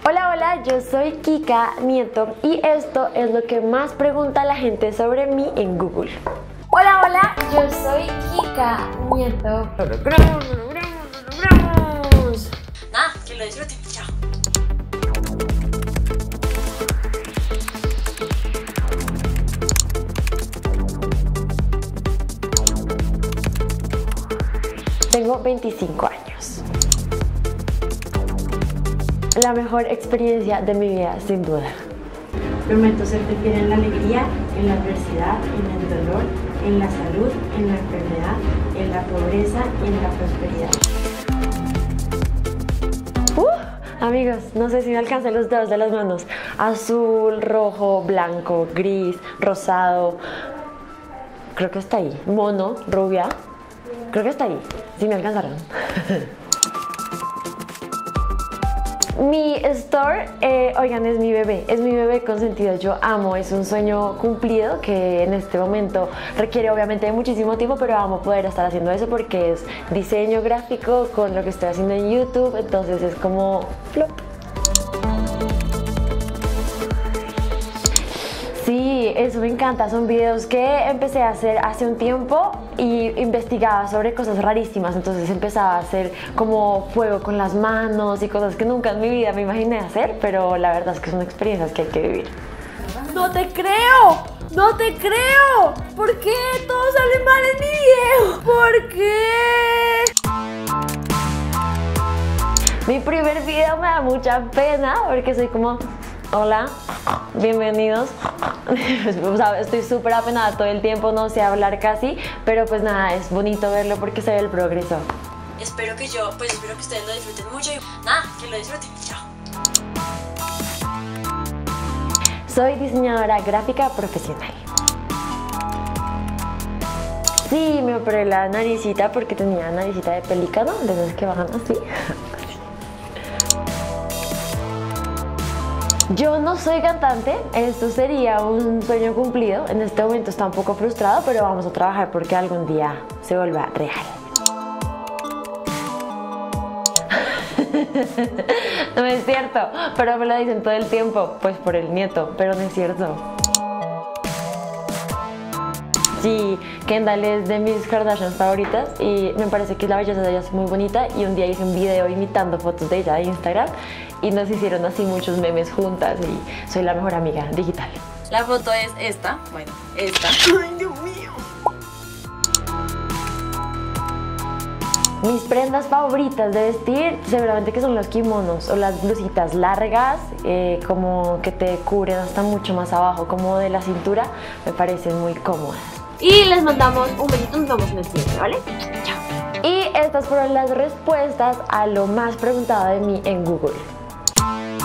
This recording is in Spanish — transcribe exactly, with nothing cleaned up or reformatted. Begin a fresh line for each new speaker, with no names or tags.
Hola, hola, yo soy Kika Nieto y esto es lo que más pregunta la gente sobre mí en Google. Hola, hola, yo soy Kika Nieto.
Nada, que lo disfruten, chao.
Tengo veinticinco años. La mejor experiencia de mi vida, sin duda.
Prometo serte fiel en la alegría, en la adversidad, en el dolor, en la salud, en la enfermedad, en la pobreza y en la prosperidad.
Uh, amigos, no sé si me alcancen los dedos de las manos. Azul, rojo, blanco, gris, rosado. Creo que está ahí. Mono, rubia. Creo que está ahí. Sí me alcanzaron. Mi store, eh, oigan, es mi bebé, es mi bebé consentido, yo amo, es un sueño cumplido que en este momento requiere obviamente de muchísimo tiempo, pero amo poder estar haciendo eso porque es diseño gráfico con lo que estoy haciendo en YouTube, entonces es como flop. Sí, eso me encanta, son videos que empecé a hacer hace un tiempo y investigaba sobre cosas rarísimas, entonces empezaba a hacer como fuego con las manos y cosas que nunca en mi vida me imaginé hacer, pero la verdad es que son experiencias que hay que vivir.
¡No te creo! ¡No te creo! ¿Por qué todo sale mal en mi video? ¿Por qué?
Mi primer video me da mucha pena porque soy como... Hola, bienvenidos. O sea, estoy súper apenada todo el tiempo, no sé hablar casi, pero pues nada, es bonito verlo porque se ve el progreso.
Espero que yo, pues espero que ustedes lo disfruten mucho y nada, que lo disfruten, chao.
Soy diseñadora gráfica profesional. Sí, me operé la naricita porque tenía naricita de pelícano, de esas que bajan así. Yo no soy cantante, esto sería un sueño cumplido. En este momento está un poco frustrado, pero vamos a trabajar porque algún día se vuelva real. No es cierto, pero me lo dicen todo el tiempo, pues por el nieto, pero no es cierto. Sí, Kendall es de mis Kardashians favoritas y me parece que la belleza de ella es muy bonita y un día hice un video imitando fotos de ella de Instagram y nos hicieron así muchos memes juntas y soy la mejor amiga digital.
La foto es esta, bueno, esta. ¡Ay, Dios mío!
Mis prendas favoritas de vestir seguramente que son los kimonos o las blusitas largas, eh, como que te cubren hasta mucho más abajo, como de la cintura, me parecen muy cómodas.
Y les mandamos un besito, nos vemos en el siguiente, ¿vale? Chao.
Y estas fueron las respuestas a lo más preguntado de mí en Google.